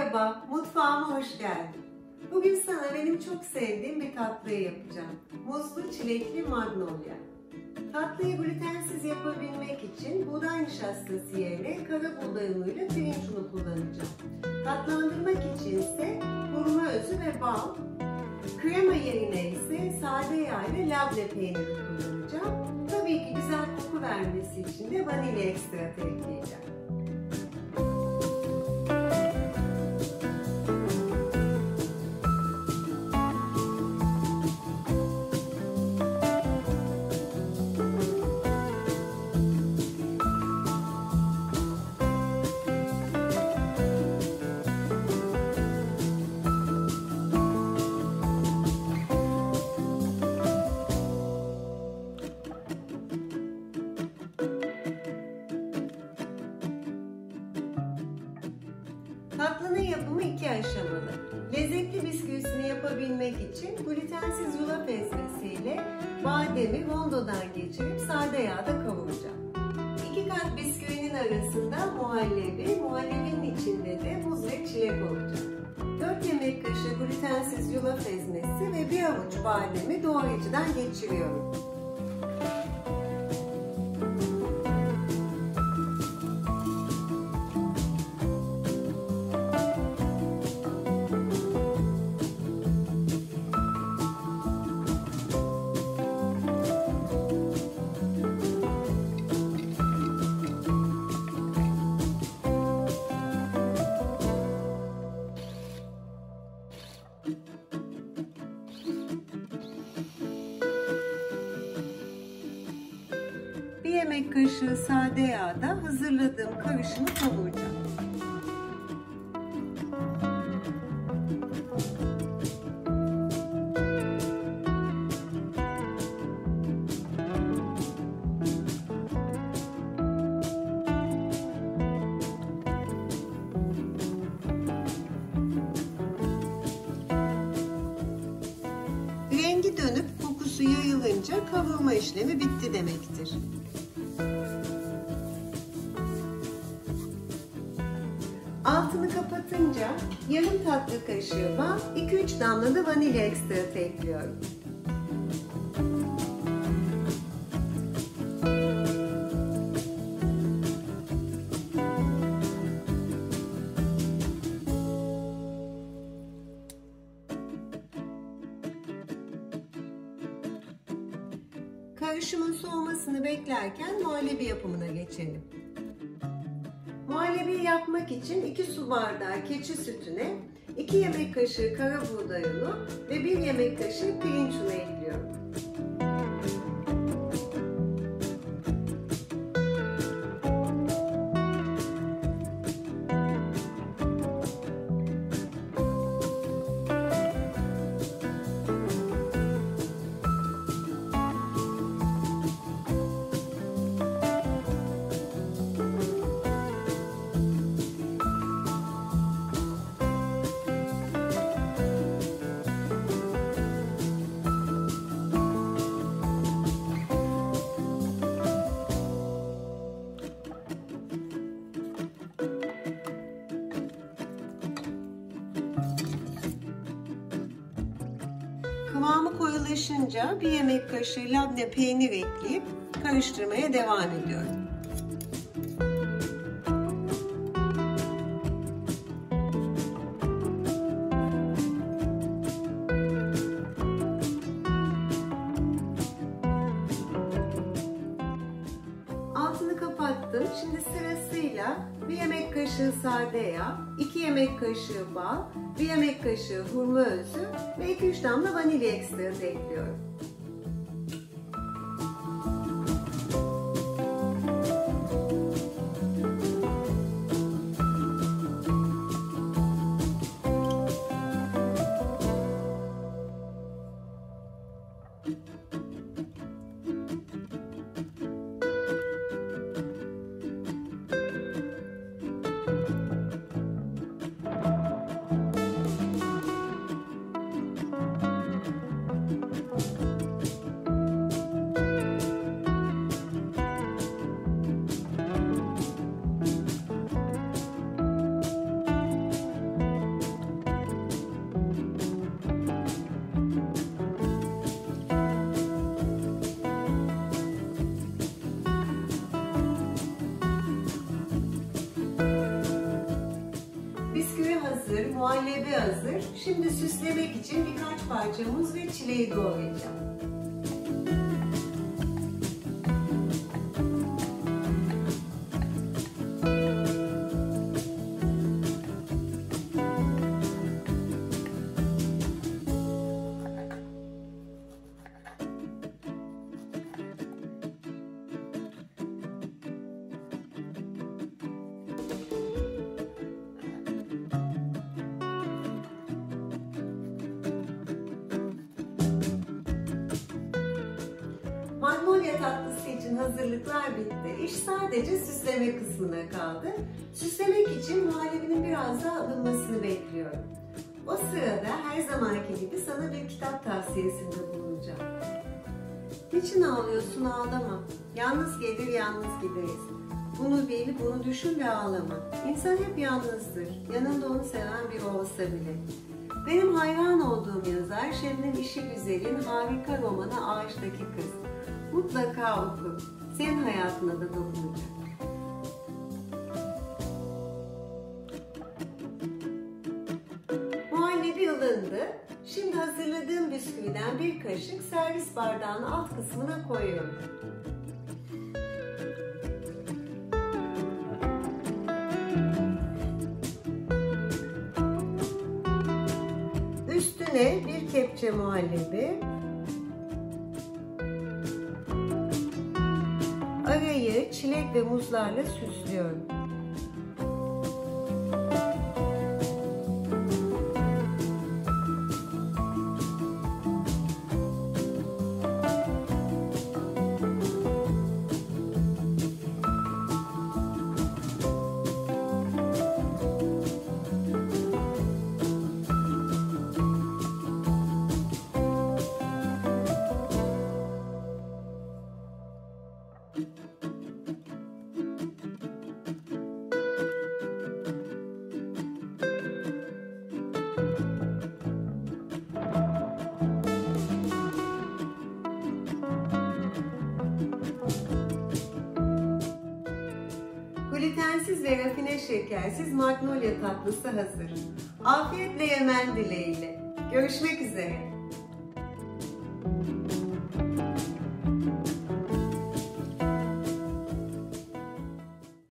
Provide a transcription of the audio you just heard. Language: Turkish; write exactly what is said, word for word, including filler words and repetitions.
Merhaba, mutfağıma hoş geldin. Bugün sana benim çok sevdiğim bir tatlıyı yapacağım. Muzlu çilekli magnolia. Tatlıyı glutensiz yapabilmek için buğday nişastası yerine kara buğday unuyla pirinç unu kullanacağım. Tatlandırmak için ise hurma özü ve bal, krema yerine ise sade yağ ile labne peyniri kullanacağım. Tabii ki güzel koku vermesi için de vanilya ekstratı ekleyeceğim. Tatlının yapımı iki aşamalı. Lezzetli bisküvisini yapabilmek için glutensiz yulaf ezmesiyle bademi rondodan geçirip sade yağda kavuracağım. İki kat bisküvinin arasında muhallebi, muhallebinin içinde de muz ve çilek olacak. dört yemek kaşığı glutensiz yulaf ezmesi ve bir avuç bademi doğrayıcıdan geçiriyorum. Bir yemek kaşığı sade yağda hazırladığım karışımı kavuracağım. Rengi dönüp kokusu yayılınca kavurma işlemi bitti demektir. Altını kapatınca yarım tatlı kaşığı bal, iki üç damla da vanilya ekstratı ekliyorum. Karışımın soğumasını beklerken muhallebi yapımına geçelim. Muhallebi yapmak için iki su bardağı keçi sütüne iki yemek kaşığı kara buğday unu ve bir yemek kaşığı pirinç unu ekliyorum. Kıvamı koyulaşınca bir yemek kaşığı labne peynir ekleyip karıştırmaya devam ediyorum. Altını kapattım. Şimdi sırasıyla bir yemek kaşığı sade yağ, iki yemek kaşığı bal, bir yemek kaşığı hurma özü ve iki üç damla vanilya ekstratı ekliyorum. hazır. Şimdi süslemek için birkaç parça muz ve çileği doğrayacağım. Magnolia tatlısı için hazırlıklar bitti. İş sadece süsleme kısmına kaldı. Süslemek için muhallebinin biraz daha alınmasını bekliyorum. O sırada her zamanki gibi sana bir kitap tavsiyesinde bulunacağım. Niçin ağlıyorsun? Ağlama. Yalnız gelir, yalnız gideriz. Bunu bil, bunu düşün ve ağlama. İnsan hep yalnızdır. Yanında onu seven biri olsa bile. Benim hayran olduğum yazar Şebnem İşigüzel'in harika romanı Ağaçtaki Kız. Mutlaka oku. Senin hayatına da dokunacak. Muhallebi ılındı. Şimdi hazırladığım bisküviden bir kaşık servis bardağının alt kısmına koyuyorum. Üstüne bir kepçe muhallebi, arayı çilek ve muzlarla süslüyorum. Glutensiz ve rafine şekersiz Magnolia tatlısı hazır. Afiyetle yemen dileğiyle. Görüşmek üzere.